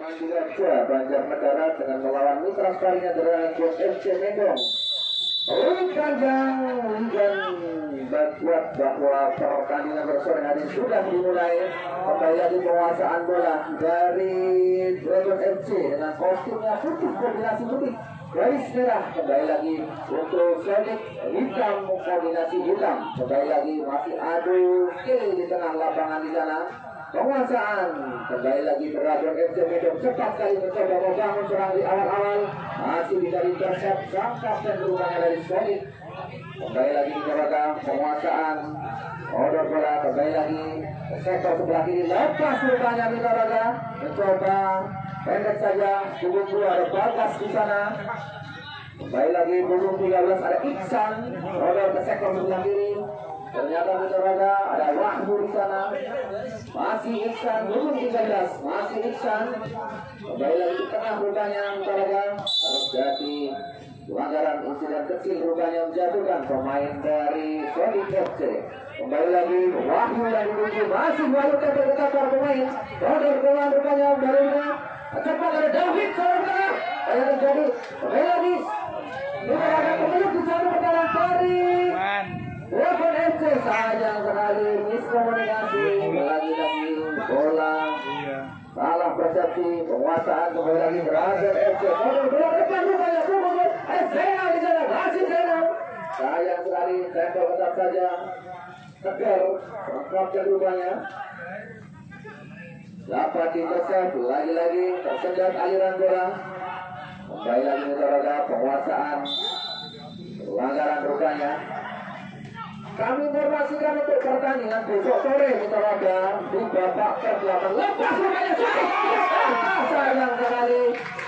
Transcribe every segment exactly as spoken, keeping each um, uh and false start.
Raja Banjarnegara dengan melawan mitra sekalinya Dragon F C Medan. Ruang panjang dan buat bahwa pertandingan bersore hari sudah dimulai. Kembali lagi penguasaan bola dari Dragon F C dengan kostumnya putih, kombinasi putih garis merah. Kembali lagi untuk Sonic hitam, kombinasi hitam. Kembali lagi masih adu skill di tengah lapangan di sana. Penguasaan kembali lagi Dragon F C Medan cepat sekali mencoba membangun serang di awal-awal, masih bisa intercept sang kapten berubahnya dari Sonic. Kembali lagi mencoba penguasaan order bola, kembali lagi sektor sebelah kiri, lepas rupanya Mitaraga mencoba pendek saja, punggung dua ada Bagas di sana. Kembali lagi punggung tiga belas ada Iksan, order ke sektor sebelah kiri. Ternyata Mitaraga ada Wahyu di sana. Masih Iksan, punggung tiga belas, masih Iksan. Kembali lagi di tengah rupanya Mitaraga. Terjadi pelanggaran insiden kecil rupanya menjatuhkan pemain dari Sonic F C. Kembali lagi Wahyu yang menuju, masih Wahyu kepada para pemain. Order bola rupanya barunya cepat ada David saudara. Yang terjadi kembali lagi Mitaraga kembali di sana pertahanan dari Dragon F C. Sayang sekali miskomunikasi, lagi-lagi bola salah persepsi. Penguasaan kembali lagi Dragon F C. Order bola depan rupanya punggung ada Zena di sana, masih Zena. Sayang sekali tempel tetap saja tegar kapten rupanya. Dapat intercept, lagi-lagi tersendat aliran bola. Kembali lagi Mitaraga penguasaan, pelanggaran rupanya. Kami informasikan untuk pertandingan besok sore Mitaraga di babak ke delapan. Lepas rupanya sayang sekali.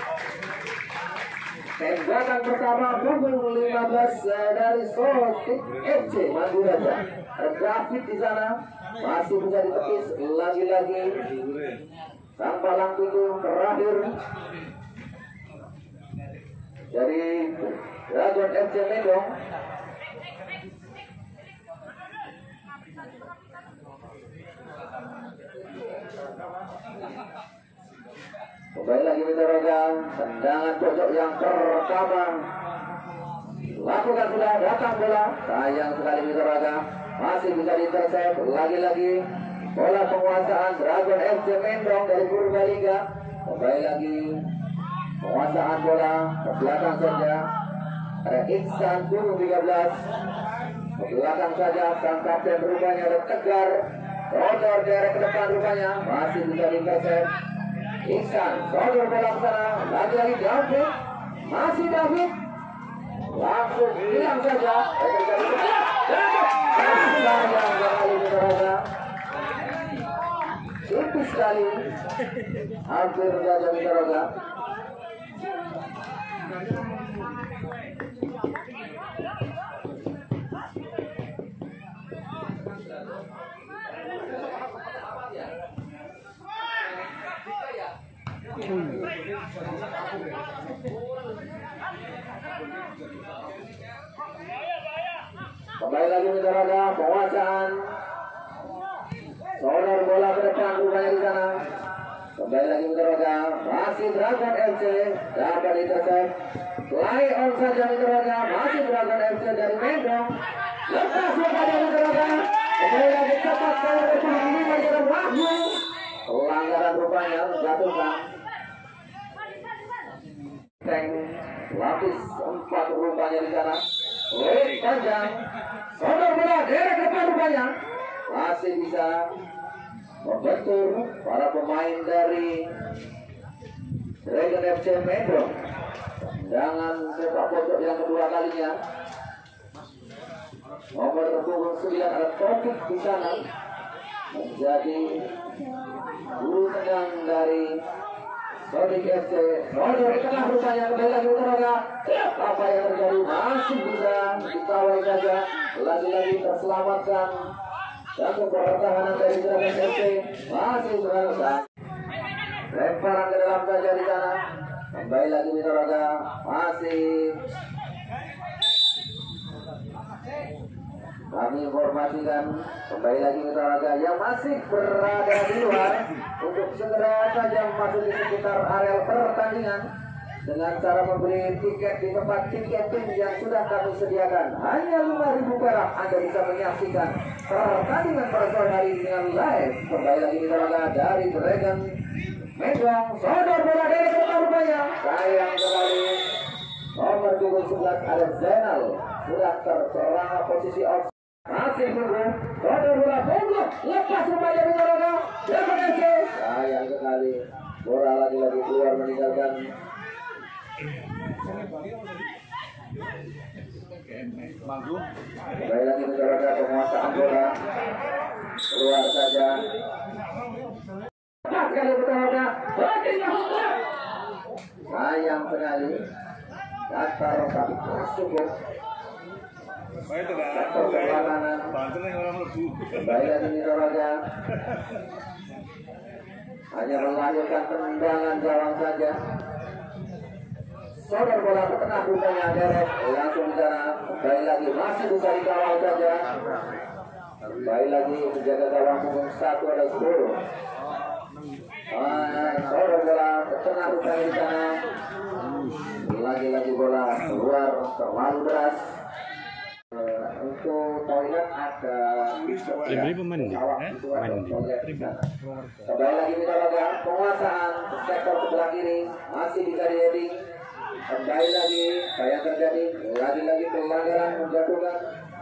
Tembakan pertama punggung lima belas dari Sonic F C Maduraja. David di sana masih bisa ditepis lagi-lagi. Sang palang pintu terakhir dari Dragon F C Medan. Kembali lagi Mitaraga, tendangan pojok yang pertama lakukan sudah datang bola. Sayang sekali Mitaraga masih bisa diintercept, lagi-lagi bola penguasaan Dragon F C Medan dari Purbalingga. Kembali lagi penguasaan bola ke belakang saja ada Iksan punggung tiga belas. Ke belakang saja sang kapten rupanya ada Tegar. Rodor derek ke depan rupanya masih bisa diintercept. Iksan, rodor bola ke sana, lagi-lagi David, masih David, langsung hilang saja. Sayang sekali Mitaraga, tipis sekali, hampir saja Mitaraga. Kembali lagi Mitaraga penguasaan, sonor bola ke depan rupanya di sana. Kembali lagi Mitaraga masih Dragon F C dapat intercept, play on saja Mitaraga masih Dragon F C dari Medan. Lepas rupanya Mitaraga kembali lagi cepat sekali ke depan ini menjadi Wahyu. Pelanggaran rupanya menjatuhkan. Tank lapis empat rupanya di sana. Lewat panjang, sonor bola derek depan rupanya masih bisa membentur para pemain dari Dragon F C Medan. Tendangan sepak pojok yang kedua kalinya. Nomor punggung sembilan ada Topik di sana menjadi guru tendang dari Sonic F C. Rodor di tengah rupanya kembali lagi Mitaraga. Apa yang terjadi masih bisa dikawal saja, lagi-lagi terselamatkan. Satu pertahanan dari Dragon F C masih berada. Lemparan ke dalam saja di sana. Kembali lagi Mitaraga masih Kami informasikan kembali lagi ke Talaga yang masih berada di luar untuk segera saja masuk di sekitar area pertandingan dengan cara membeli tiket di tempat tiketing yang sudah kami sediakan. Hanya lima ribu perak Anda bisa menyaksikan pertandingan pada sore hari ini dengan live. Kembali lagi di Talaga dari Dragon Megang Sodor bola dari rupanya sayang sekali nomor punggung sebelas ada Zainal sudah terperangkap posisi off. Masih tunggu Sodor bola punggung lepas rupanya di Talaga Dragon F C. Sayang sekali bola lagi-lagi keluar meninggalkan kembali lagi menjaga penguasaan bola keluar saja. Pas kali pertama sayang sekali datar tapi cukup sektor perlawanan kembali lagi menjaga hanya melahirkan tendangan gawang saja. Sodor bola ke tengah rupanya Derek langsung di sana kembali lagi masih bisa dikawal saja. Kembali lagi menjaga gawang punggung satu ada sepuluh. Ah, Sodor bola ke tengah rupanya di sana. Lagi-lagi bola keluar terlalu deras. Uh, untuk toilet ada beli pemain di pemain di kembali lagi kita lakukan penguasaan sektor sebelah kiri masih bisa di heading. Kembali lagi kayak terjadi lagi-lagi pelanggaran menjatuhkan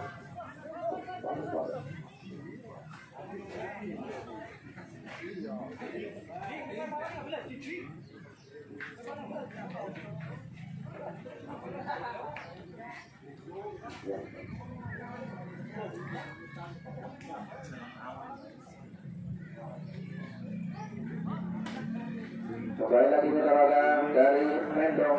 kembali lagi meneraga dari Mendong.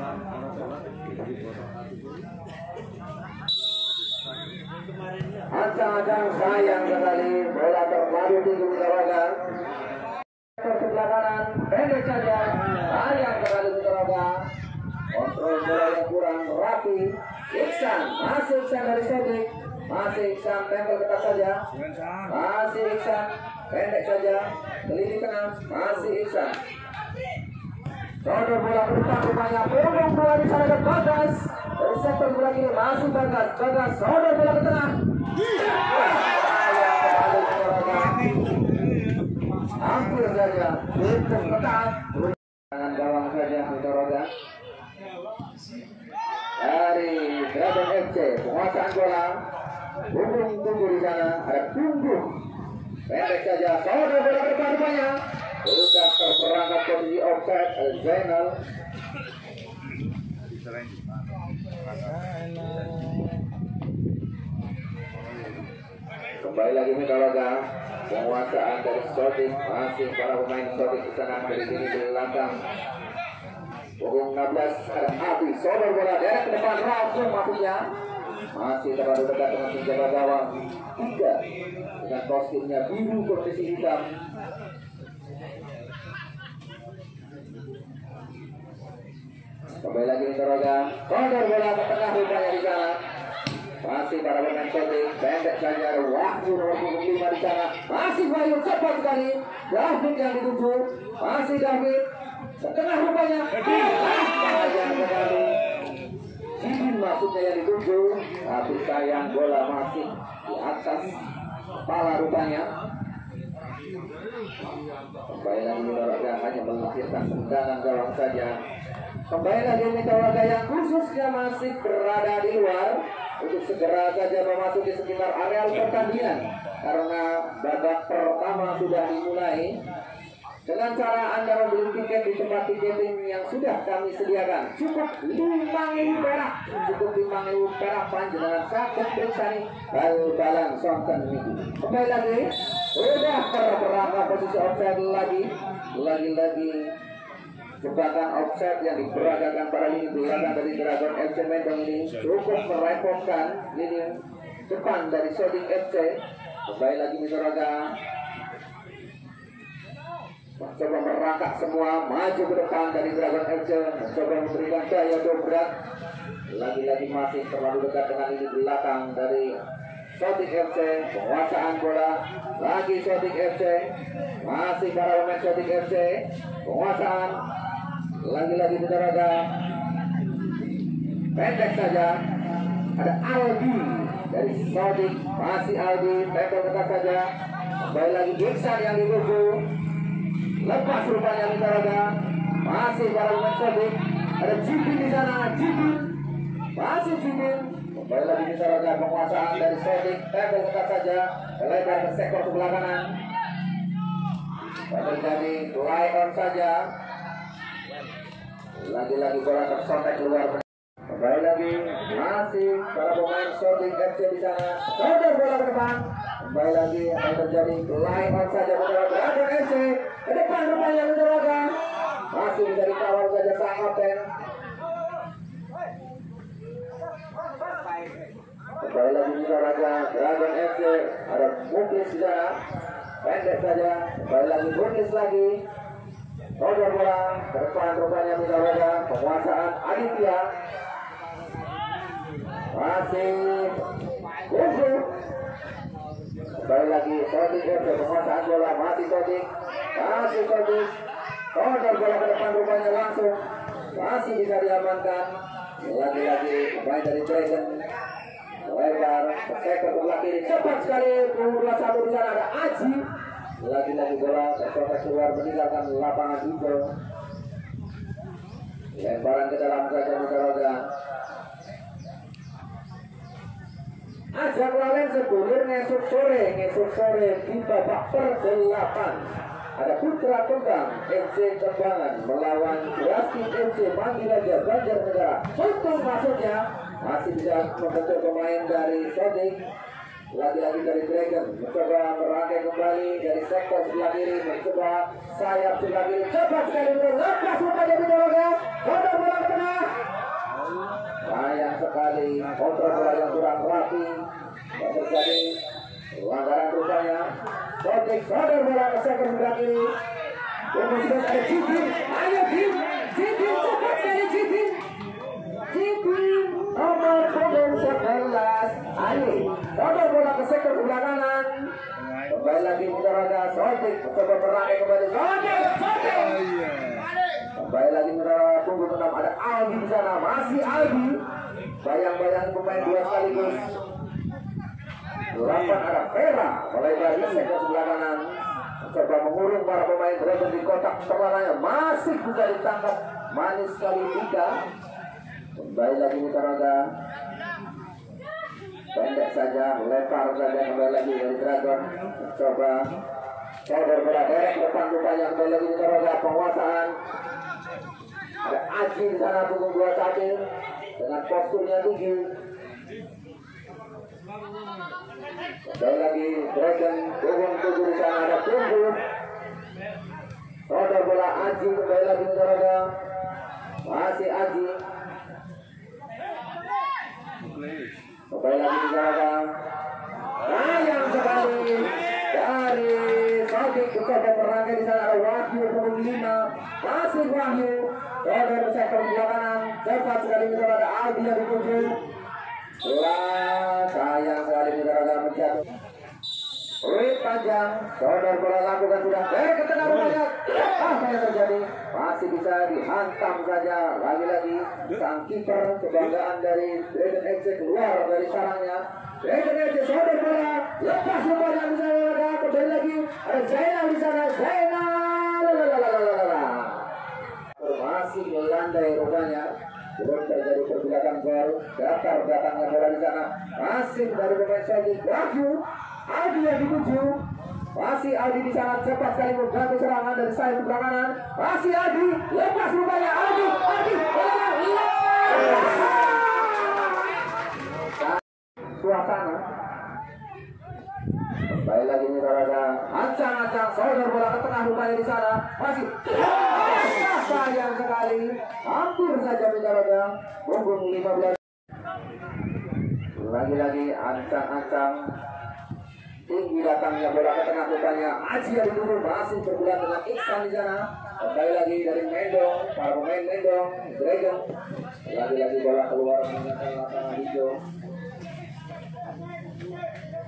Ancang-ancang sayang sekali bola terlalu tinggi meneraga. Sebelah kanan pendek saja sayang sekali meneraga. Kontrol bola yang kurang rapi. Iksan masih Iksan dari Sodik. Masih Iksan tempel ketat saja. Masih Iksan pendek saja. Kelili tengah masih Iksan. Sodor bola ke depan rupanya punggung bola di sana ke Bagas dari sektor bola kiri masih Bagas Bagas Sodor bola ke tengah hampir saja hitung ketat tangan gawang saja Mitoroga dari Dragon F C penguasaan bola punggung tunggu di sana ada punggung pendek saja Sodor bola ke depan rupanya sudah terperangkap posisi offside Zainal. Kembali lagi Mitologa penguasaan dari Sodik masih para pemain Sodik di sana dari sini di belakang punggung enam belas ada Abi Sodor bola derek ke depan langsung maksudnya masih terlalu dekat dengan penjaga gawang tiga dengan kostumnya biru kondisi hitam. Kembali lagi Mitologa Sodor bola ke tengah rupanya di sana masih para pemain Sodik pendek saja ada Wahyu nomor punggung lima di sana masih Wahyu cepat sekali David yang dituju masih David setengah rupanya sayang sekali Jibin maksudnya yang dituju tapi sayang bola masih di atas kepala rupanya. Kembali lagi Mitologa hanya melahirkan tendangan gawang saja. Kembali lagi Mitologa yang khususnya masih berada di luar untuk segera saja memasuki sekitar area pertandingan karena babak pertama sudah dimulai. Dengan cara Anda membeli tiket di tempat tiketing yang sudah kami sediakan cukup lima ribu perak cukup lima ribu perak panjenengan sakit bersani bal-balan sonten minggu. Kembali lagi sudah terperangkap posisi offside lagi lagi-lagi jebakan offside yang diperagakan para lini belakang dari Dragon F C Mendong ini cukup merepotkan lini depan dari Sodik F C. Kembali lagi Mitologa mencoba merangkak semua maju ke depan dari Dragon F C mencoba memberikan daya dobrak lagi-lagi masih terlalu dekat dengan lini belakang dari Sotik F C, penguasaan bola lagi Sotik F C, masih para pemain Sotik F C, penguasaan lagi-lagi Bintaraga, pendek saja, ada Aldi dari Sotik, masih Aldi, pendek dekat saja, kembali lagi Iksan yang dituju, lepas rupanya Bintaraga, masih para pemain Sotik, ada Jibin di sana, Jibin, masih Jibin. Kembali lagi Bintaraga, penguasaan dari Sotik, tembok dekat saja, lebar ke sektor sebelah kanan. Terjadi fly on saja. Lagi-lagi bola tersontek keluar. Kembali lagi, masih para pemain Sotik F C di sana. Sodor bola ke depan. Kembali lagi akan terjadi fly on saja Bintaraga. Dragon F C ke depan rupanya Bintaraga. Masih bisa dikawal saja sang kapten. Kembali lagi Bintaraga, Dragon F C, ada Muklis di sana, pendek saja, kembali lagi Muklis lagi, Sodor bola, ke depan rupanya Bintaraga, penguasaan Aditya, masih Kufu, kembali lagi Sotik F C, penguasaan bola, masih Sotik, masih Sotik, Sodor bola ke depan rupanya langsung, masih bisa diamankan, lagi-lagi pemain dari Dragon. Lebar, sektor sebelah kiri, cepat sekali, dua satu di sana ada Aji. Lagi-lagi bola terproses keluar meninggalkan lapangan hijau. Lemparan ke dalam saja Bintaraga. Ajak lawan sebulir ngesuk sore, ngesuk sore di babak perdelapan. Ada Putra Kembang F C Kembangan melawan Grafik F C Manggiraja Banjarnegara. Untung masuknya masih bisa membentuk pemain dari Sotik. Lagi-lagi dari Dragon mencoba merangkai kembali dari sektor sebelah kiri, mencoba sayap sebelah kiri, cepat sekali lepas rupanya Bintaraga. Kontrol bola ke tengah, sayang sekali kontrol bola yang kurang rapi dan terjadi pelanggaran rupanya. Sotik Sodor bola ke sektor sebelah kiri, kemudian ada Jibin, ayo Jibin, Jibin cepat sekali Jibin, Jibin nomor punggung sebelas, ayo Sodor bola ke sektor sebelah kanan. Kembali lagi Bintaraga, Sotik coba merangkai kembali, Sotik, Sotik. Kembali lagi Bintaraga, punggung enam ada Aldi di sana, masih Aldi. Bayang-bayang pemain dua sekaligus. Delapan ada Vera, mulai dari sektor sebelah kanan. Coba mengurung para pemain Dragon di kotak perlahannya, masih bisa ditangkap, manis sekali tiga. Kembali lagi Bintaraga, pendek saja, lempar saja kembali lagi dari Dragon. Coba Sodor bola derek depan rupanya, kembali lagi Bintaraga, penguasaan. Ada Aji di sana punggung dua satu dengan posturnya tinggi. Kembali lagi Dragon punggung tujuh di sana ada Tunggu. Sodor bola Aji kembali lagi Bintaraga, masih Aji. Kembali lagi Bintaraga, sayang sekali dari Sotik mencoba merangkai di sana ada Wahyu punggung lima, masih Wahyu. Sodor sektor sebelah kanan, cepat sekali Bintaraga, Aldi yang dituju. Bola sayang sekali Bintaraga menjatuh. Ulit panjang, Sodor bola lakukan sudah dari ke tengah rupanya. Apa yang terjadi? Masih bisa dihantam saja. Lagi-lagi sang kiper kebanggaan dari Dragon F C keluar dari sarangnya. Dragon F C Sodor bola lepas rupanya Bintaraga. Kembali lagi ada Zainal di sana. Zainal, lalalala. Masih melandai rupanya. Belum terjadi pergerakan baru. Datar datangnya bola di sana. Masih dari pemain Sotik. Wahyu Aldi yang dituju, masih Aldi di sana, cepat sekali membantu serangan dari sayap sebelah kanan. Masih Aldi, lepas rupanya Aldi, Aldi, suasana. Kembali lagi Bintaraga, ancang-ancang Sodor bola ke tengah rupanya di sana, masih sayang sekali, hampir saja Bintaraga, punggung lima belas. Lagi-lagi ancang-ancang. Tinggi datangnya bola ke tengah rupanya Aji yang dituju, masih berbulan dengan Iksan di sana. Kembali lagi dari Mendong, para pemain Mendong, Dragon. Lagi-lagi bola keluar meninggalkan lapangan hijau.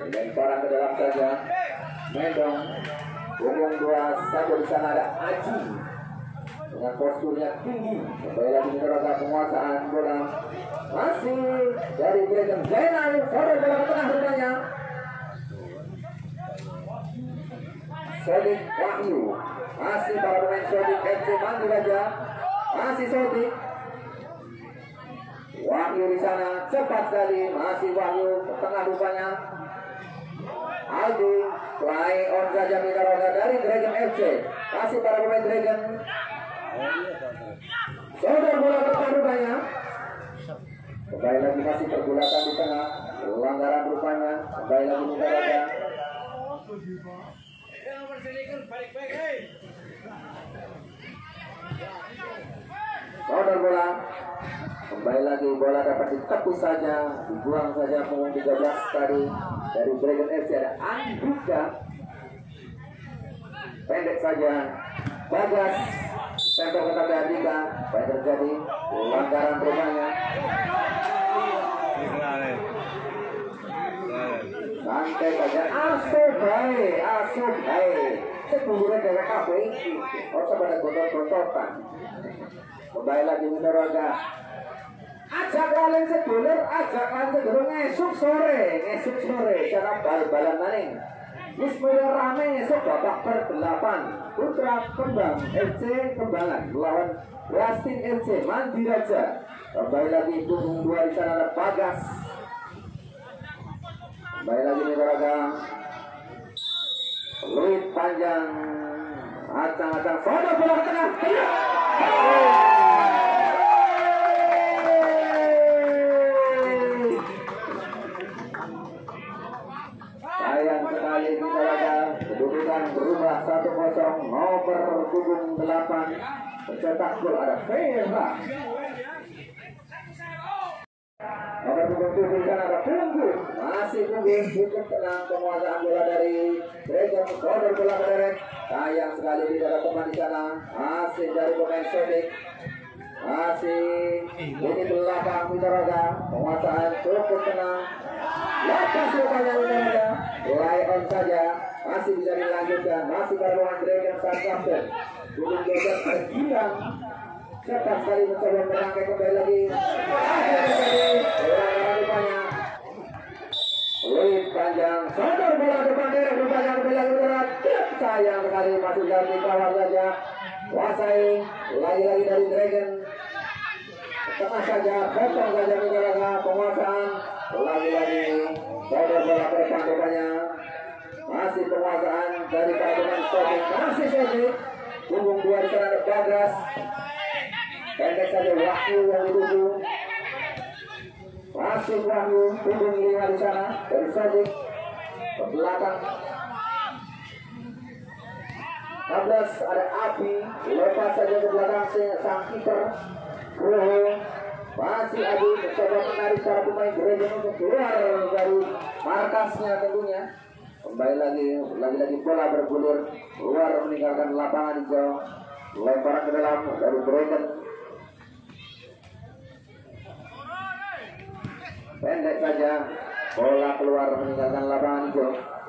lemparan ke dalam saja. Mendong punggung dua saja di sana ada Aji dengan posturnya tinggi. Kembali lagi menerobos penguasaan bola masih dari Dragon Zainal. Sodor bola ke tengah rupanya. Sodik Wahyu masih para pemain Sodik F C Mandi Raja masih Sodik Wahyu di sana cepat sekali masih Wahyu ke tengah rupanya. Aldi play on saja Mitaroga dari Dragon F C masih para pemain Dragon. Sodor bola ke tengah rupanya. Kembali lagi masih pergulatan di tengah pelanggaran rupanya. Kembali lagi Mitaroga. Sodor bola. Kembali lagi bola dapat ditepis saja, dibuang saja punggung tiga belas tadi dari Dragon F C ada Andika. Pendek saja Bagas tempel kepada Andika. Baik terjadi pelanggaran rupanya. Santai saja asuh baik, asuh baik. Sebelumnya dari K P I oh pada gotot-gototan. Kembali lagi Mitaroga. Ajak kalian sedulur, ajak kalian sedulur ngesuk sore, ngesuk sore cara bal-balan maning. Bismillah rame esok babak berdelapan. Putra Kembang F C Kembangan melawan Westin F C Mandi Raja. Kembali lagi punggung dua di sana ada Bagas. Kembali lagi Mitaroga. Peluit panjang, acang-acang, sodor bola ke tengah. Sayang sekali Mitaroga, kedudukan berubah satu kosong. Nomor punggung delapan pencetak gol ada Vera. Nomor punggung tujuh kan ada Punggung, masih Punggung cukup tenang penguasaan bola dari Dragon. Sodor bola ke derek. Sayang sekali tidak ada teman di sana. Masih dari pemain Sodik. Masih ini belakang Mitaroga. Penguasaan cukup tenang. Lepas rupanya Mitaroga. Play on saja. Masih bisa dilanjutkan. Masih pada pemain Dragon saat kapten. Punggung geser ada Gilang. Cepat sekali mencoba merangkai kembali lagi. Akhirnya terjadi pelanggaran rupanya. Peluit panjang, sodor bola depan derek rupanya kembali lagi berat. Sayang sekali masih jadi kawal saja. Kuasai lagi-lagi dari Dragon. Tengah saja, potong saja Mitaroga penguasaan. Lagi-lagi sodor bola ke depan rupanya. Masih penguasaan dari para pemain Sodik. Masih Sodik. Punggung dua di sana ada Bagas. Pendek saja Wahyu yang dituju. Masih Wahyu, punggung lima di sana dari Sodik ke belakang. enam belas ada Abi, lepas saja ke belakang sang kiper Roho. Masih Abi mencoba menarik para pemain Dragon untuk keluar dari markasnya tentunya. Kembali lagi, lagi-lagi bola bergulir keluar meninggalkan lapangan hijau. Lemparan ke dalam dari Dragon. Pendek saja bola keluar meninggalkan lapangan hijau.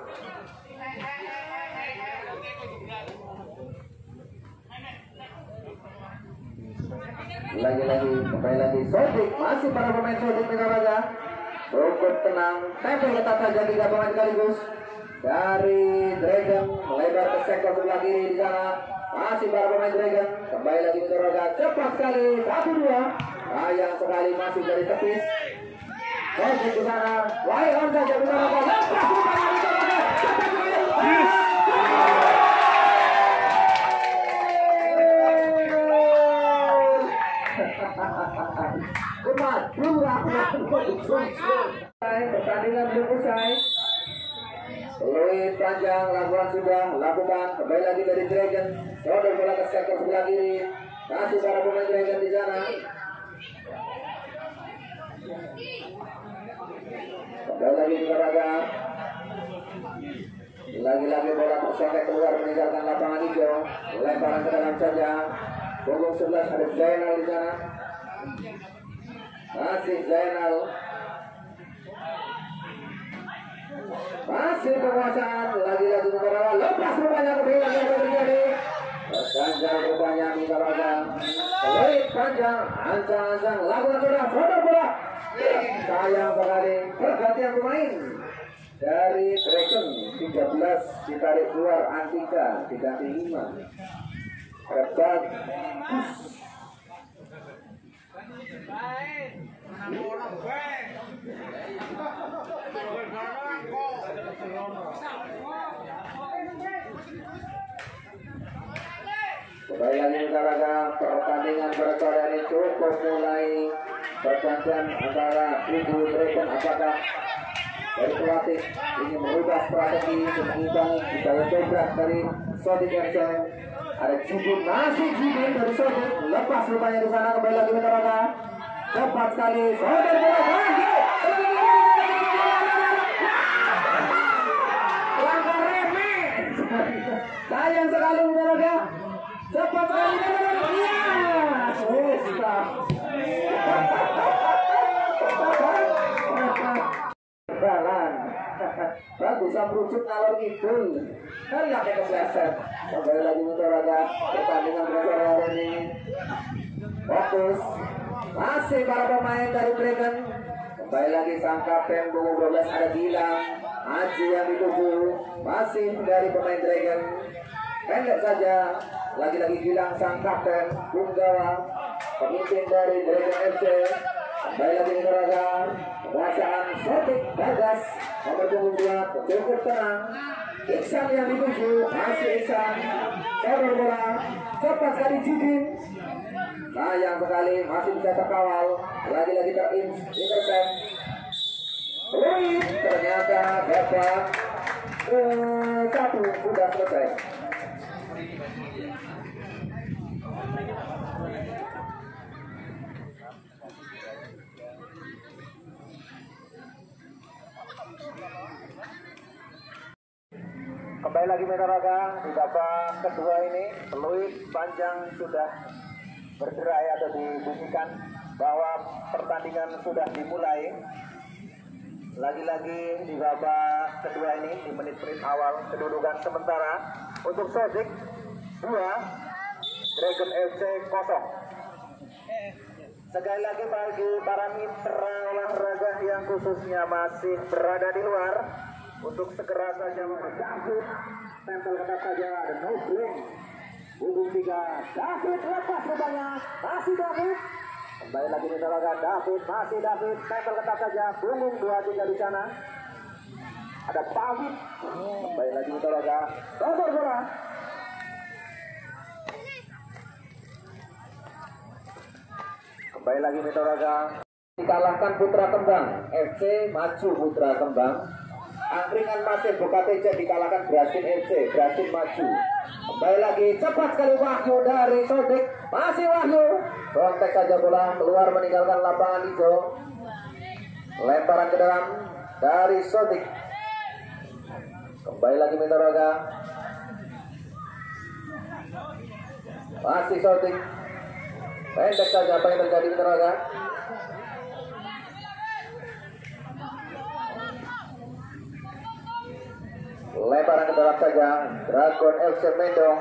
Lagi-lagi kembali lagi Sodik, masih para pemain Sodik Mitaroga. Cukup tenang, tempel ketat saja tiga pemain sekaligus dari Dragon melebar ke sektor sebelah kiri di sana. Masih para pemain Dragon. Kembali lagi Mitaroga, cepat sekali satu dua. Sayang sekali masih dari tepis. Sodik di sana, wide on saja Mitaroga. Lepas rupanya Mitaroga. Yes. Pertandingan belum usai. Peluit panjang lakukan sudah lakukan. Kembali lagi dari Dragon. Sodor bola ke sektor sebelah kiri. Kasih para pemain Dragon di sana. Kembali lagi Mitaroga. Lagi-lagi bola tersongket keluar meninggalkan lapangan hijau. Lemparan ke dalam saja. Punggung sebelas ada Zainal di sana. Masih Zainal. Masih penguasaan lagi-lagi bola lepas rupanya kemudian yang terjadi. Ganjar rupanya Mitaraga. Peluit panjang, ancang-ancang lakukan bola, bola bola. Sayang sekali pergantian pemain dari Dragon tiga belas ditarik keluar Antika diganti lima. Hebat. Kembali lagi Mitaraga, pertandingan berkora ini cukup mulai pergantian antara Ibu Dragon. Apakah dari pelatih ini merubah strategi untuk mengimbangi daya dobrak dari Sodik F C? Ada Jubin, masih Jubin dari Sodik, lepas rupanya di sana. Kembali lagi Mitaraga, cepat sekali Sodik bola lagi. Langkah remeh, sayang sekali Mitaraga. Cepat sekali ya, susah. Balan, bagus merujuk ngalor ngidul. Kan nggak kepleset. Kembali lagi Mitaraga, pertandingan berjalan hari ini. Fokus, masih para pemain dari Dragon. Kembali lagi sang kapten Bungu dua belas ada Gilang, Aji yang dituju, masih dari pemain Dragon. Pendek saja. Lagi-lagi Gilang sang kapten Bunggawa, pemimpin dari Dragon F C. Kembali lagi Mitaraga, penguasaan Sotik Bagas nomor punggung dua cukup tenang. Iksan yang dituju, masih Iksan sodor bola, cepat sekali Judin. Sayang sekali masih bisa terkawal. Lagi-lagi terintercept. Ruin ternyata dapat eh, satu sudah selesai. Kembali lagi Mitaraga di babak kedua ini. Peluit panjang sudah berderai atau dibunyikan bahwa pertandingan sudah dimulai. Lagi-lagi di babak kedua ini di menit-menit awal kedudukan sementara untuk Sodik dua, Dragon F C kosong. Sekali lagi bagi para mitra olahraga yang khususnya masih berada di luar, untuk segera saja David tempel ketat saja, ada no blink punggung tiga. David lepas rupanya, masih David. Kembali lagi Mitaraga, David masih David tempel ketat saja, punggung dua tiga di sana. Ada Pawit. Kembali lagi Mitaraga, tonton bola. Kembali lagi Mitaraga, dikalahkan Putra Kembang. F C maju Putra Kembang. Angkringan masih B K T J dikalahkan Brasin F C. Brasin maju. Kembali lagi cepat sekali Wahyu dari Sodik. Masih Wahyu. Kontak saja bola keluar meninggalkan lapangan hijau. Lemparan ke dalam dari Sodik. Kembali lagi Mitaraga. Masih Sodik. Pendek saja apa yang terjadi Mitaraga. Lemparan ke dalam saja Dragon F C Mendong.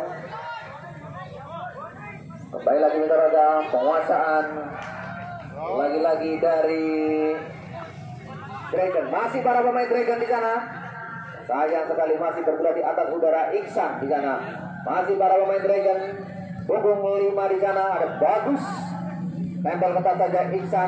Kembali lagi Mitaraga, penguasaan lagi-lagi dari Dragon. Masih para pemain Dragon di sana. Sayang sekali masih bergerak di atas udara Iksan di sana. Masih para pemain Dragon. Punggung lima di sana ada Bagus. Tempel ketat saja Iksan.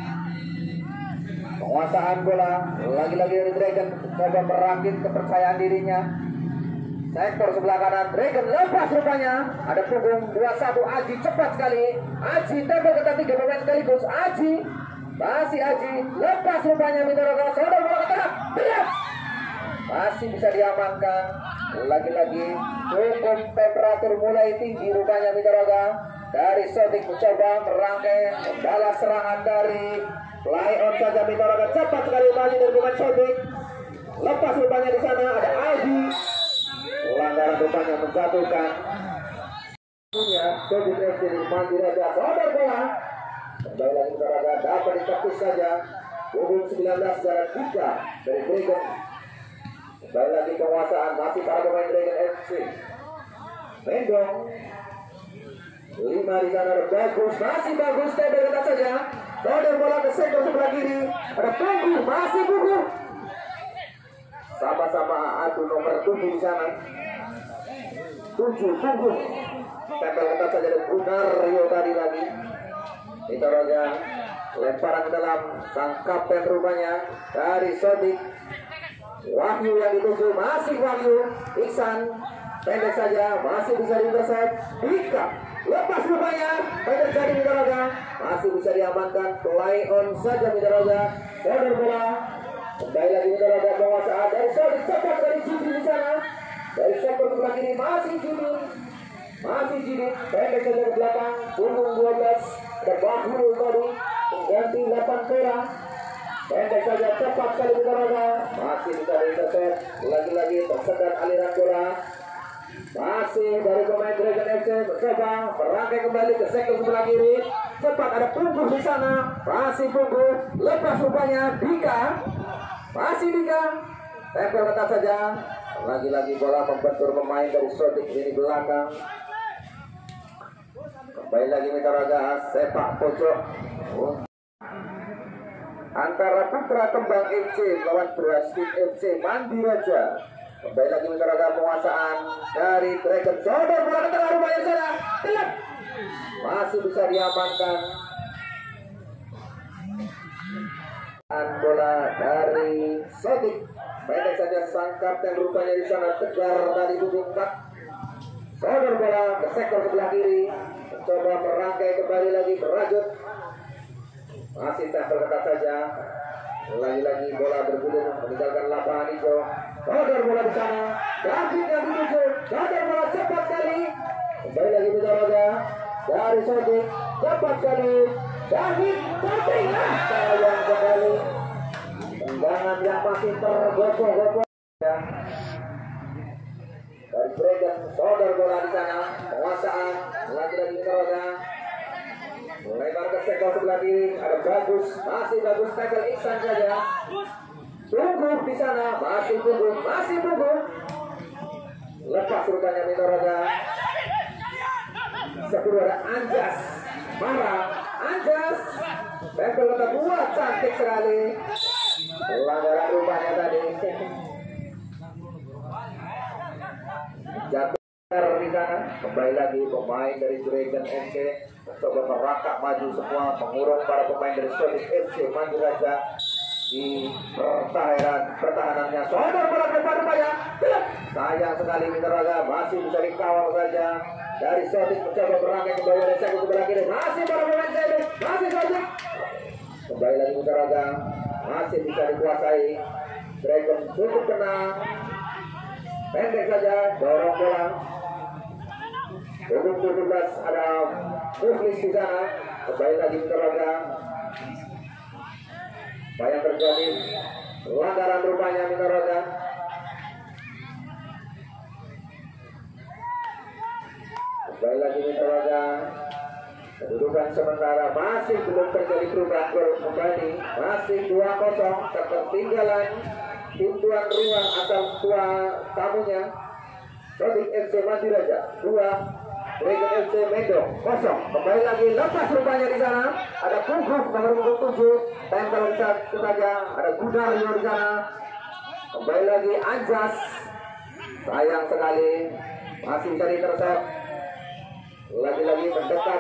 Penguasaan bola lagi-lagi dari Dragon, coba merakit kepercayaan dirinya. Sektor sebelah kanan Dragon lepas rupanya. Ada punggung dua satu Aji cepat sekali. Aji tempel ketat tiga pemain sekaligus. Aji masih Aji lepas rupanya Mitaraga. Sodor bola ke tengah. Lihat. Masih bisa diamankan. Lagi-lagi cukup temperatur mulai tinggi rupanya Mitaraga. Dari Sodik mencoba merangkai membalas serangan dari fly on saja Mitaraga. Cepat sekali maju dari pemain Sodik. Lepas rupanya di sana ada Aji. Pelanggaran rupanya menjatuhkan. Punya Sodik F C mandi raja. Sodor bola. Kembali lagi Mitaraga dapat ditepis saja. Punggung sembilan belas jarak tiga dari Dragon. Kembali lagi penguasaan masih para pemain Dragon F C. Mendong lima di sana, bagus, masih bagus, tembak ketat saja. Saudara bola ke sektor sebelah kiri, ada Punggu, masih Punggu. Sama-sama adu nomor tujuh di sana. Tujuh Punggu. Tembak ketat saja dari Gunario tadi lagi. Itu Raja lemparan ke dalam sang kapten rupanya dari Sodik. Wahyu yang dituju, masih Wahyu. Iksan pendek saja, masih bisa diintercept. Dika lepas rupanya, pendek saja Mitaraga, masih bisa diamankan. Play on saja Mitaraga. Border bola kembali lagi Mitaraga, penguasaan dari Sodik, cepat dari Judi di sana. Dari sektor sebelah kiri masih Judi, masih Judi, pendek saja ke belakang. Punggung dua belas dan Wahyu tadi mengganti delapan pera. Pendek saja, cepat sekali Mitaraga, masih bisa diintercept. Lagi-lagi tersendat aliran bola. Masih dari pemain Dragon F C mencoba merangkai kembali ke sektor sebelah kiri. Cepat ada Punggu di sana, masih Punggu, lepas rupanya Dika, masih Dika, tempel ketat saja. Lagi-lagi bola membentur pemain dari Sodik ini belakang. Kembali lagi Mitaraga, sepak pojok antara Putra Kembang F C melawan Brastin F C Mandiraja. Kembali lagi Mitaraga, penguasaan dari Dragon. Saudara bola ke tengah rupanya sana, tidak, masih bisa diamankan. Dan bola dari Sodik, pendek saja sang kapten rupanya di sana, Tegar dari Bubuk empat. Saudara bola ke sektor sebelah kiri, mencoba merangkai kembali lagi berajut. Masih tempel ketat saja. Lagi-lagi bola bergulir meninggalkan lapangan hijau. Saudara bola di sana, David yang dituju. Saudara bola cepat sekali. Kembali lagi Mitaraga dari Sodik, cepat sekali. David tertinggal. Sayang sekali. Tendangan yang masih tergopoh-gopoh. Dari Dragon, saudara bola di sana, penguasaan lagi-lagi Mitaraga. Lebar ke sektor sebelah kiri, ada bagus, masih bagus tackle Iksan saja. Tunggu di sana, masih tunggu, masih tunggu. Lepas rupanya Mitaraga. Sepuluh ada Anjas, marah, Anjas. Tempel kata dua, cantik sekali. Pelanggaran rupanya tadi. Jatuh di sana, kembali lagi pemain dari Dragon F C mencoba merangkak maju semua, mengurung para pemain dari Sodik F C Mandiraja di pertahanan pertahanannya. Saudara bola ke depan rupanya, sayang sekali Mitaraga, masih bisa dikawal saja dari Sodik, mencoba merangkak kembali dari sektor sebelah kiri, masih para pemain Sodik, masih Sodik. Kembali lagi Mitaraga, masih bisa dikuasai. Dragon cukup tenang, pendek saja, dorong bola. Punggung tujuh belas ada Muflis di sana. Kembali lagi Mitaraga. Apa yang terjadi? Pelanggaran rupanya Mitaraga. Kembali lagi Mitaraga. Kedudukan sementara masih belum terjadi perubahan gol kembali. Masih dua kosong. Ketertinggalan tim tuan ruang atau tua tamunya Sodik F C Mandiraja dua, Dragon F C Mendong kosong. Kembali lagi, lepas rupanya di sana ada Punggu nomor tujuh, tempel saja ada Gunario di sana. Kembali lagi Anjas, sayang sekali masih bisa diterset. Lagi-lagi mendekat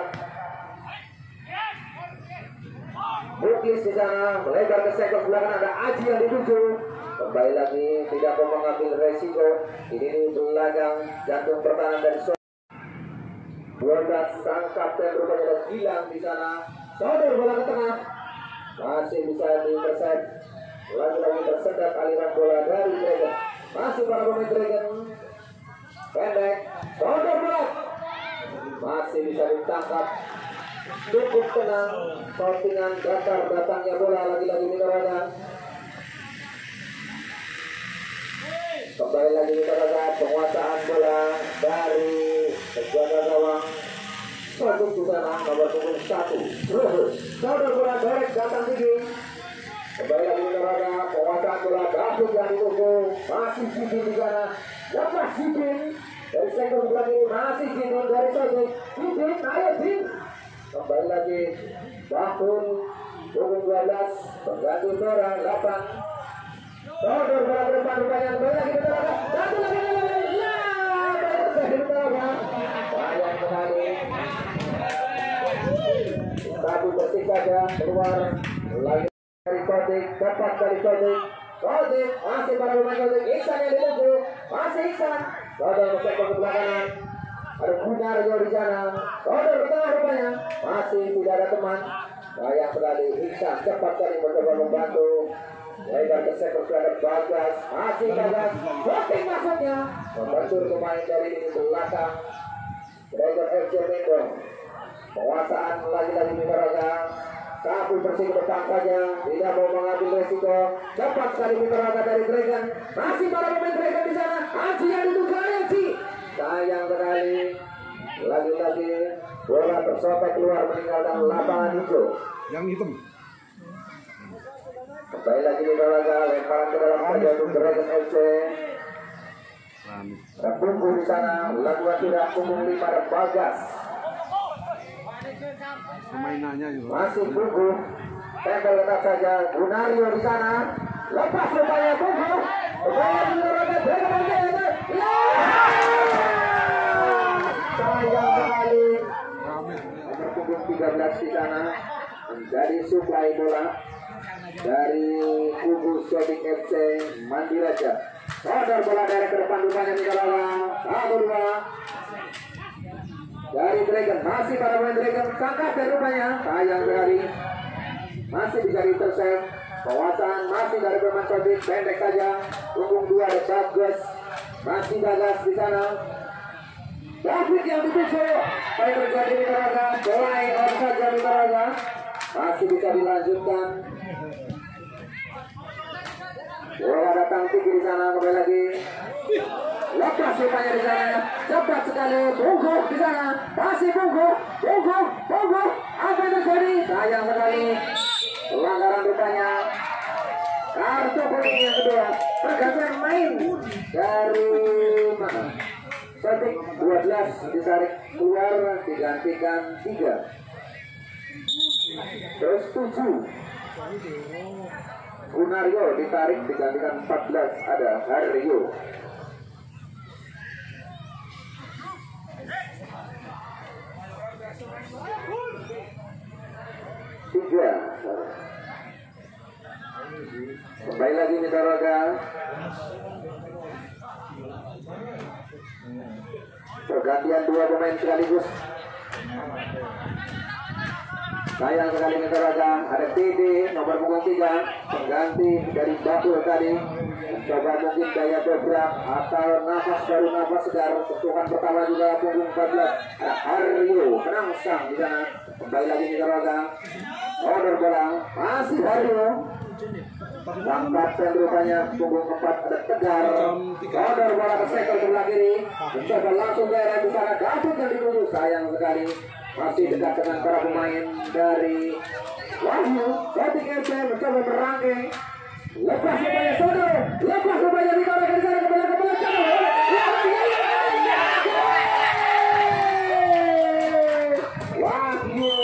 Muklis di sana, melebar ke sektor sebelah kanan ada Aji yang dituju. Kembali lagi tidak mau mengambil resiko. Ini di belakang jantung pertahanan dari Sodik. dua belas sang kapten rupanya ada Gilang di sana. Saudara bola ke tengah, masih bisa diintercept. Lagi-lagi tersendat aliran bola dari Dragon. Masih para pemain Dragon. Pendek, saudara bola masih bisa ditangkap. Cukup tenang, sortingan datar datangnya bola lagi-lagi Mitaraga. Kembali lagi Mitaraga, penguasaan bola dari penjaga gawang Sodik di sana, nomor punggung satu. Saudara bola direct datang tinggi. Kembali lagi Minaraga, penguasaan bola David yang ditunggu, masih Sidin di sana, lepas Sidin dari sektor sebelah kiri, masih Sidin dari Sidin, Sidin, ayo Sidin. Kembali lagi Bahun, punggung dua belas, pengganti Tora, delapan. Todor bola ke depan rupanya, kembali lagi Minaraga, satu lagi, ya, dari Minaraga, sayang sekali. Satu bersih saja, keluar, lagi. Dari Kodik, dapat dari Kodik Kodik, masih para pemain Kodik Iksan yang dituju, masih Iksan Kodor ke sektor sebelah kanan, ada Gunaryo di sana, Kodor ke tengah rupanya, masih tidak ada teman, sayang sekali. Iksan cepat sekali mencoba membantu, lebar ke sektor sebelah Bagas, masih Bagas, blocking masuknya, membantu pemain dari ini belakang, Dragon F C Mendong, penguasaan lagi-lagi Minaraga. Satu bersih ke depan saja, tidak mau mengambil resiko. Cepat sekali Minaraga dari Dragon. Masih para pemain Dragon di sana. Aji yang dituju Aji. Sayang sekali. Lagi-lagi bola tersotek keluar meninggalkan lapangan hijau. Yang hitam. Kembali lagi Minaraga, lemparan ke dalam saja untuk Dragon F C. Punggung di sana, lakukan tidak punggung lima dan Bagas. Pemainannya juga masih Punggung, tempel letak saja Gunaryo di sana, lepas rupanya Punggung, kembali Minaraga Dragon F C, ya, sayang sekali. Nomor punggung tiga belas di sana menjadi suplai bola dari kubu Sodik F C Mandiraja. Kodor bola dari ke depan rupanya Minaraga, satu dua. Dari Dragon, masih para pemain Dragon, sangka dan rupanya, sayang sekali. Masih bisa intercept, penguasaan masih dari pemain Sodik, pendek saja, punggung dua ada Bagas, masih Bagas di sana. David yang dituju, pada terjadi Minaraga, mulai on saja Minaraga, masih bisa dilanjutkan. Bola datang tinggi di sana, kembali lagi. Lepas rupanya di sana, cepat sekali Punggung di sana, masih Punggung, Punggung, Punggung, apa yang terjadi? Sayang sekali, pelanggaran rupanya, kartu kuning yang kedua, pergantian main dari mana? Sodik dua belas ditarik keluar, digantikan tiga. Terus tujuh. Gunaryo ditarik, digantikan empat belas, ada Haryo. Tiga. Kembali lagi Minaraga. Pergantian dua pemain sekaligus. Sayang sekali Minaraga, ada T D nomor punggung tiga, pengganti dari Batul tadi. Coba mungkin daya dobrak atau nafas baru nafas segar. Sentuhan pertama juga punggung empat belas. Ada Haryo merangsang di sana. Kembali lagi Minaraga. Order bola masih Haryo. Langkat dan rupanya punggung empat ada Tegar. Order bola ke sektor sebelah kiri. Mencoba langsung ke arah di sana. David yang dituju, sayang sekali. Masih dekat dengan para pemain dari Wahyu. Sodik F C mencoba merangkai. Lepas rupanya Saudara, lepas rupanya Minaraga di sana, kembali ke belakang. Wahyu.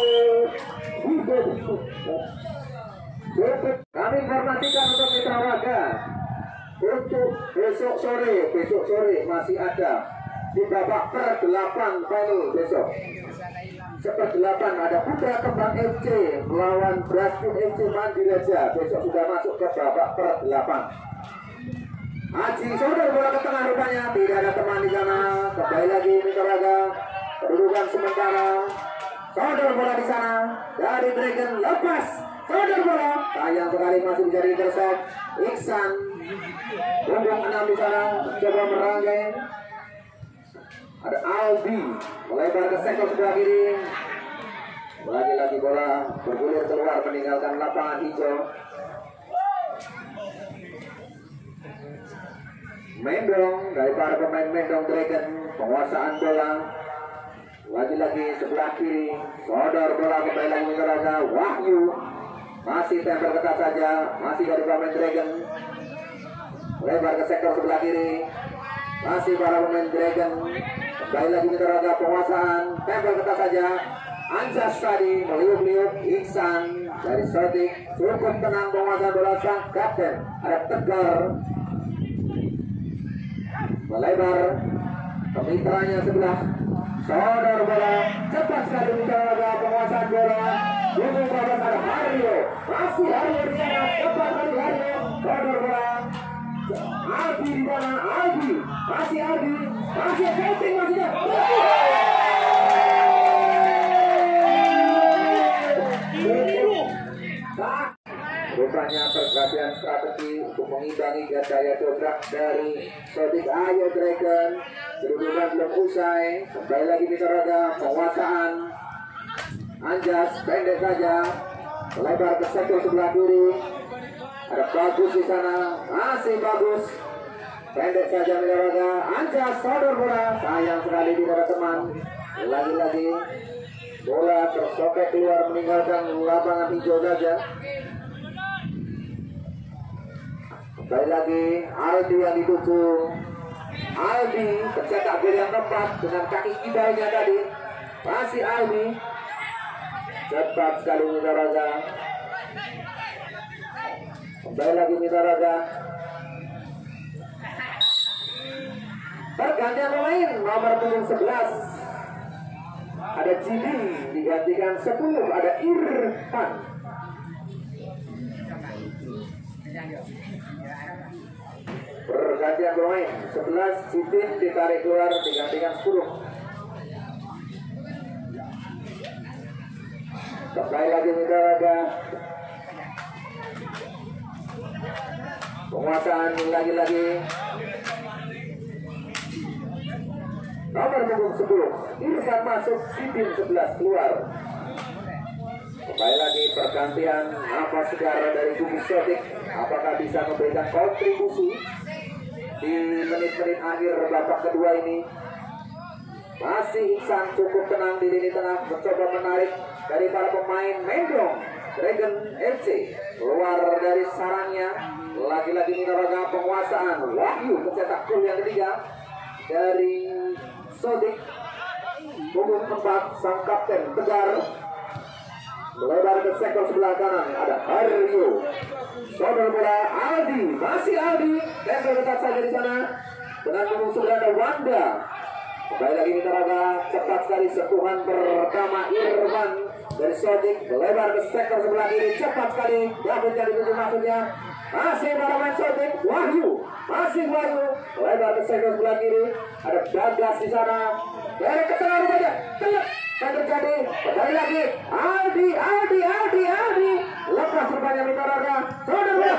Kami informasikan untuk mitra warga untuk besok sore, besok sore masih ada di babak per delapan final besok. Seperdelapan ada Putra Kembang F C melawan Braskin F C Mandiraja. Besok sudah masuk ke babak per delapan. Haji Saudara bola ke tengah rupanya, tidak ada teman di sana. Kembali lagi Minaraga, kedudukan sementara. Saudara bola di sana dari Dragon, lepas Saudara bola, sayang sekali masih bisa intercept. Iksan punggung enam di sana, coba merangkai. Ada Albi melebar ke sektor sebelah kiri. Lagi-lagi bola bergulir keluar meninggalkan lapangan hijau. Mendong dari para pemain Mendong Dragon, penguasaan bola. Lagi-lagi sebelah kiri, Sodor bola kembali lagi Minaraga. Wahyu Masih tempel ketat saja, masih dari pemain Dragon. Lebar ke sektor sebelah kiri. Masih para pemain Dragon. Kembali lagi menjaga penguasaan, tempel ketat saja. Anjas tadi meliuk-liuk, Iksan dari Sotik cukup tenang penguasaan bola sang kapten. Ada Tegar melebar kemitranya sebelah. Sodor bola cepat sekali menjaga penguasaan bola. Dukung Babas ada Hario, masih Hario di sana, cepat sekali Hario. Sodor bola. Aldi di mana? Aldi, masih Aldi, masih shooting masih. Rupanya perhatian strategi untuk mengimbangi gaya dobrak dari Sodik. Ayo Dragon, kedudukan belum usai. Kembali lagi kita raga penguasaan. Anjas pendek saja, lebar ke sektor sebelah kiri. Ada bagus di sana, masih bagus. Pendek saja Miraga. Anjas sodor bola, sayang sekali di bawah teman. Lagi-lagi bola tersoket keluar meninggalkan lapangan hijau saja. Kembali lagi Aldi yang dituju. Aldi tercetak gol yang tepat dengan kaki kidalnya tadi. Masih Aldi. Cepat sekali Miraga. Kembali lagi Miraga. Pergantian pemain nomor punggung sebelas. Ada Cidi digantikan sepuluh, ada Irfan. Pergantian pemain sebelas, Cidi ditarik keluar digantikan sepuluh. Kembali lagi Miraga. Penguasaan lagi-lagi. Nomor punggung sepuluh, Irfan masuk, Sidin sebelas keluar. Kembali lagi pergantian apa segera dari Bumi Sotik. Apakah bisa memberikan kontribusi di menit-menit akhir babak kedua ini? Masih Iksan cukup tenang di lini tengah, mencoba menarik dari para pemain Mendong Dragon F C. Keluar dari sarangnya, lagi-lagi Miraga penguasaan. Wahyu mencetak gol yang ketiga dari Sodik. Punggung empat sang kapten Tegar melebar ke sektor sebelah kanan. Ada Hario, sodor bola Aldi, masih Aldi, tempel ketat saja di sana. Dengan punggung sebelah ada Wanda. Kembali lagi Miraga, cepat sekali sentuhan pertama Irfan dari Sodik melebar ke sektor sebelah kiri. Cepat sekali David yang dituju maksudnya. Masih para main Sodik, Wahyu, masih Wahyu lebar ke sektor sebelah kiri. Ada Bagas di sana. Dari ke tengah rupanya, tengah yang terjadi. Kembali lagi Aldi, Aldi, Aldi, Aldi. Lepas rupanya Miraga. Sodor bola.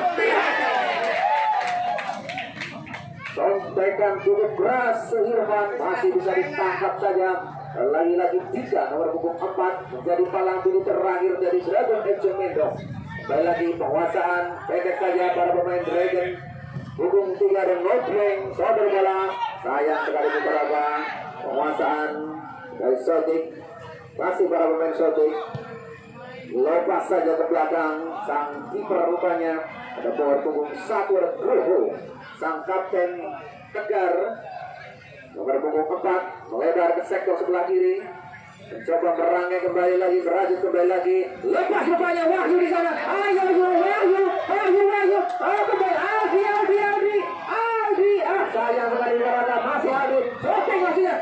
Sontekan cukup keras Irfan, masih bisa ditangkap saja. Lagi-lagi tiga nomor punggung empat menjadi palang pintu terakhir dari Dragon F C Mendong. Kembali lagi penguasaan, pendek saja para pemain Dragon. Punggung tiga dan Nodreng, sodor bola. Sayang sekali Miraga. Penguasaan dari Sotik. Masih para pemain Sotik. Lepas saja ke belakang sang kiper rupanya. Ada power punggung satu, ada Groho, sang kapten Tegar. Nomor punggung empat melebar ke sektor sebelah kiri. Mencoba merangkai kembali lagi, berajut kembali lagi. Lepas rupanya Wahyu di sana. Ayo Wahyu, Wahyu, Wahyu, Wahyu. Oh kembali Aldi, Aldi, Aldi, Aldi. Ah sayang sekali Miraga, masih Aldi. Oke maksudnya.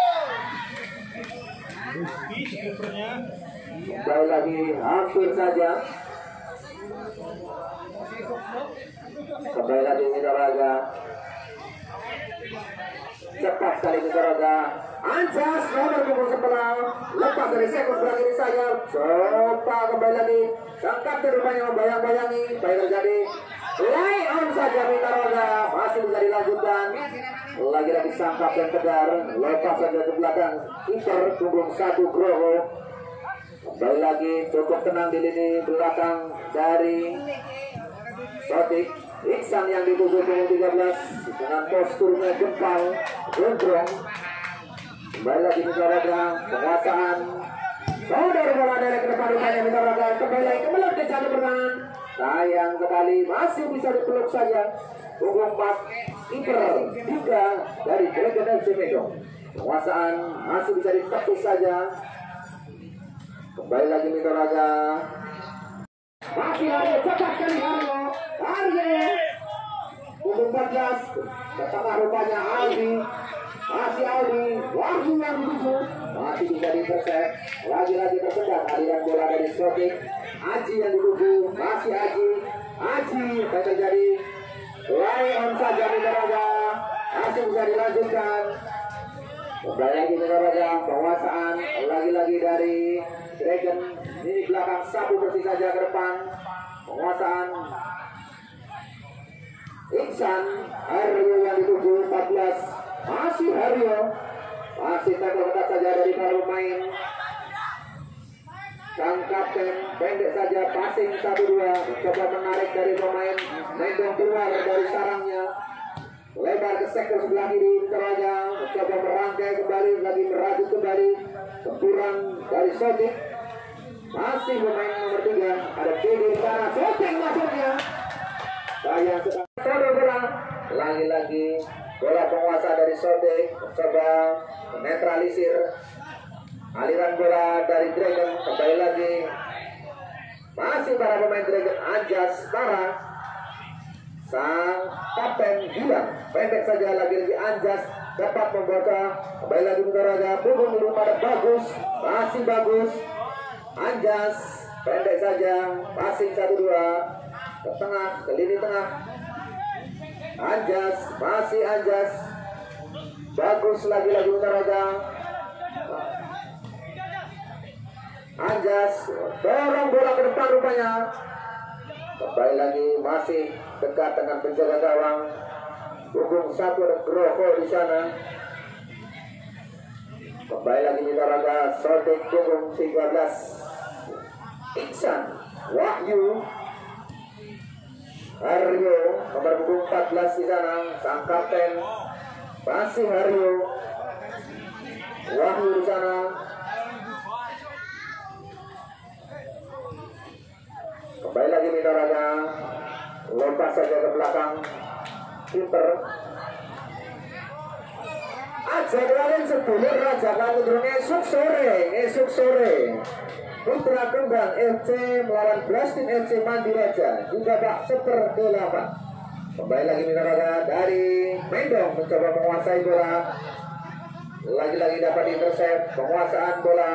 Kembali lagi hampir saja. Kembali lagi Miraga. Cepat sekali Miraga. Anjas nomor punggung sebelah. Lepas dari sektor sebelah kiri saja. Coba kembali lagi. Sang kapten rupanya membayang-bayangi. Baik terjadi. Lay on saja Miraga. Masih bisa dilanjutkan. Lagi-lagi sang kapten Tegar. Lepas saja ke belakang. Kiper punggung satu Groho. Kembali lagi cukup tenang di lini belakang dari Sotik. Iksan yang dituju punggung tiga belas dengan posturnya gempal, gondrong. Kembali lagi Miraga, penguasaan. Sodor bola dari ke depan rupanya Miraga. Kembali lagi ke belakang ke jalur pertahanan. sayang sekali masih bisa dipeluk saja. Punggung pas kiper tiga dari Dragon F C Medan. Penguasaan masih bisa ditepis saja. Kembali lagi Mito Raga. Masih ada cepat kali Aryo. Aryo. Punggung empat belas. Ketengah rupanya Aldi. Masih Aldi. Wahyu yang dituju. Masih bisa diintercept. Lagi-lagi tersendat aliran bola dari Sotik. Aji yang dituju. Masih Aji. Aji yang terjadi. Play on saja Mito Raga. Masih bisa dilanjutkan. Kembali lagi Mito Raga. Penguasaan lagi-lagi dari Dragon. Ini belakang satu bersih saja ke depan. Penguasaan Iksan Haryo yang dituju empat belas. Masih Haryo. Masih tackle ketat saja dari para pemain. Sang kapten pendek saja passing satu dua. Coba menarik dari pemain Mendong keluar dari sarangnya. Lebar ke sektor sebelah kiri Teraja. Coba merangkai kembali. Lagi merajut kembali. Sempuran dari Sotik. Masih pemain nomor tiga. Ada Pidi di sana. Sotik masuknya. Sayang sekali bola. Lagi-lagi bola penguasa dari Sotik. Coba menetralisir aliran bola dari Dragon. Kembali lagi masih para pemain Dragon. Anjas Tara. Sang kapten hilang. Pendek saja lagi-lagi Anjas dapat membaca. Kembali lagi Mutaraga. Punggung dulu pada bagus. Masih bagus. Anjas pendek saja. Passing satu dua. Ke tengah. Ke lini tengah. Anjas. Masih Anjas. Bagus lagi-lagi Mutaraga. Anjas dorong bola ke depan rupanya. Kembali lagi masih dekat dengan penjaga gawang. Punggung satu ada Groko di sana. Kembali lagi Mito Raga. Sotik punggung tiga belas. Iksan Wahyu Haryo nomor punggung empat belas di sana. Sang kapten masih Haryo. Wahyu di sana. Kembali lagi Mito Raga. Lompat saja ke belakang kiper. Aja kalian sedulur Raja Kandurung esok sore, esok sore. Putra Kembang F C melawan Blastin F C Mandiraja juga bak seper delapan. Kembali lagi Mito Raga dari Mendong mencoba menguasai bola. Lagi-lagi dapat intercept. Penguasaan bola.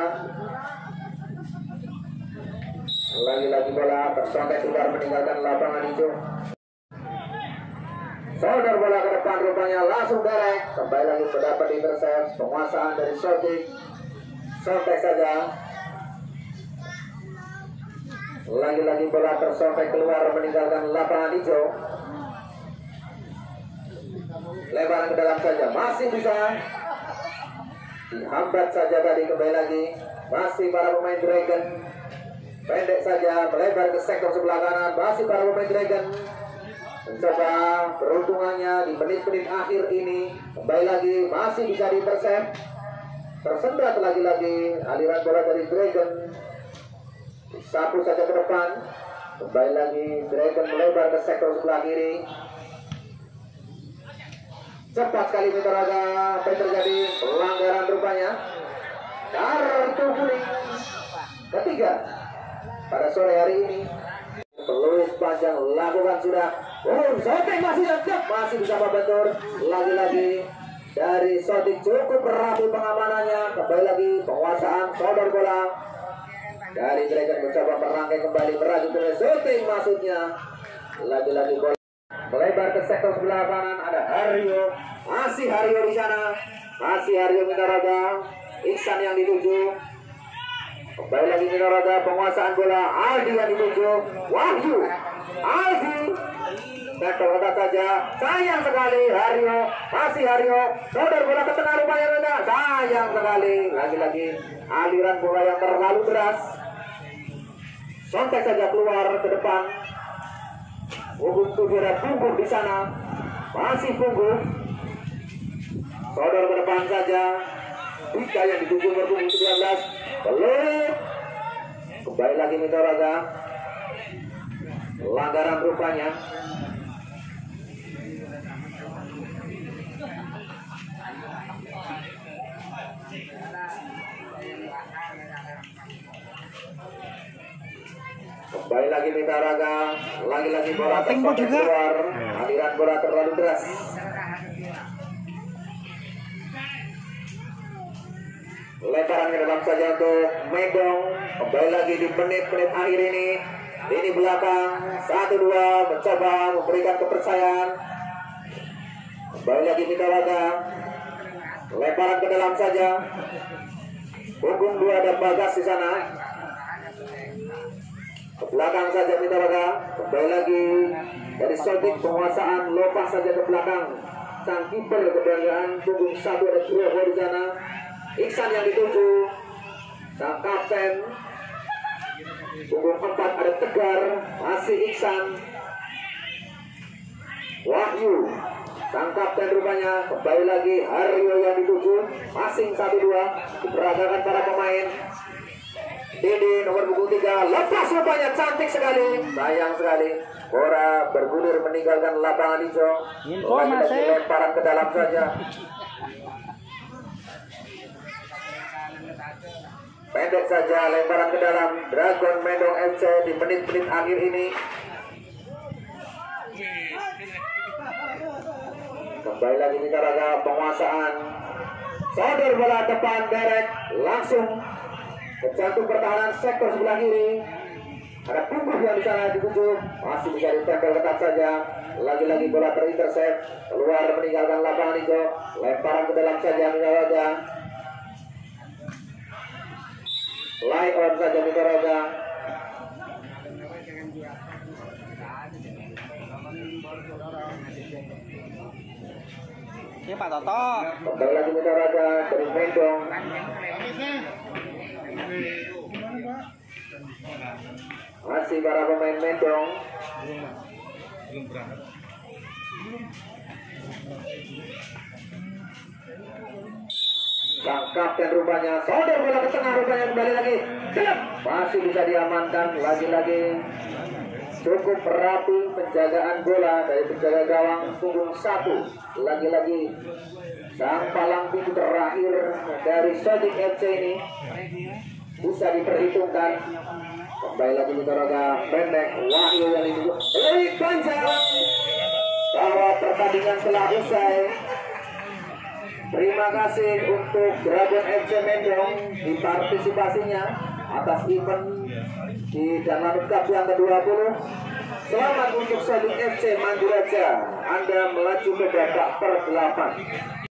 Lagi-lagi bola tersontek keluar meninggalkan lapangan hijau. Solder bola ke depan rupanya langsung derek. Kembali lagi mendapat intercept. Penguasaan dari Sotik. Sontek saja. Lagi-lagi bola tersontek keluar meninggalkan lapangan hijau. Lebaran ke dalam saja. Masih bisa dihambat saja tadi. Kembali lagi masih para pemain Dragon. Pendek saja melebar ke sektor sebelah kanan. Masih para pemain Dragon mencoba peruntungannya di menit-menit akhir ini. Kembali lagi masih bisa diintercept. Tersendat lagi-lagi aliran bola dari Dragon. Sapu saja ke depan. Kembali lagi Dragon melebar ke sektor sebelah kiri. Cepat sekali Mito Raga. Apa yang terjadi? Pelanggaran rupanya. Kartu kuning ketiga pada sore hari ini. Peluit panjang lakukan sudah. Oh, Sotik masih tetap masih bisa membentur. Lagi-lagi dari Sotik cukup rapi pengamanannya. Kembali lagi penguasaan sodor bola dari Dragon mencoba merangkai kembali merajut ke Sotik maksudnya. Lagi-lagi bola melebar ke sektor sebelah kanan. Ada Haryo. Masih Haryo di sana. Masih Haryo Mito Raga. Iksan yang dituju. Kembali lagi Mito Raga. Penguasaan bola. Aldi yang dituju. Wahyu. Aldi. Sektor ketat saja. Sayang sekali Haryo. Masih Haryo. Sodor bola ke tengah rupanya Mita. Sayang sekali. Lagi-lagi aliran bola yang terlalu deras. Sontek saja keluar ke depan. Punggung tujuh dan punggung di sana. Masih punggung. Sodor ke depan saja. Tiga yang dituju berpunggung sembilan belas. Belum. Kembali lagi Mito Raga. pelanggaran rupanya. Kembali lagi Mitra Raga, lagi-lagi bola tersobek keluar, aliran bola terlalu deras. Lemparan ke dalam saja untuk Medong. Kembali lagi di menit-menit akhir ini. Ini belakang satu dua mencoba memberikan kepercayaan. Kembali lagi Mitra Raga, lemparan ke dalam saja. Punggung dua ada Bagas di sana. Ke belakang saja Mitra Raga. Kembali lagi dari Sodik, penguasaan lepas saja ke belakang. Sang kiper kebanggaan punggung satu ada Troho di sana. Iksan yang dituju. Sang kapten punggung empat ada Tegar, masih Iksan. Wahyu, sang kapten rupanya. Kembali lagi Haryo yang dituju. Masing satu dua diperagakan para pemain. Didi nomor punggung tiga, lepas rupanya, cantik sekali. Sayang sekali, bola bergulir meninggalkan lapangan hijau. Lagi-lagi lemparan ke dalam saja. Pendek saja lemparan ke dalam Dragon Medong F C di menit-menit akhir ini. Kembali lagi Mitra Raga, penguasaan. Sodor bola depan Derek langsung ke jantung pertahanan sektor sebelah kiri. Ada punggung yang di sana dituju, masih bisa ditempel ketat saja. Lagi-lagi bola terintercept, keluar meninggalkan lapangan hijau. Lemparan ke dalam saja Mitra Raga. Line on saja Mitra Raga. Ini Pak Toto. Kembali lagi Mitra Raga dari Medong. Masih para pemain Medong. Sang kapten rupanya, Sodor bola ke tengah rupanya, kembali lagi. Masih bisa diamankan, lagi-lagi cukup rapi penjagaan bola dari penjaga gawang punggung satu. Lagi-lagi sang palang pintu terakhir dari Sodik F C ini bisa diperhitungkan. Kembali lagi Mitra Raga, pendek Wahyu yang itu Erik panjang bahwa pertandingan telah usai. Terima kasih untuk Dragon F C Medong di partisipasinya atas event di Danlanut Cup yang ke dua puluh. Selamat untuk Sodik F C Manduraja, Anda melaju ke babak per delapan.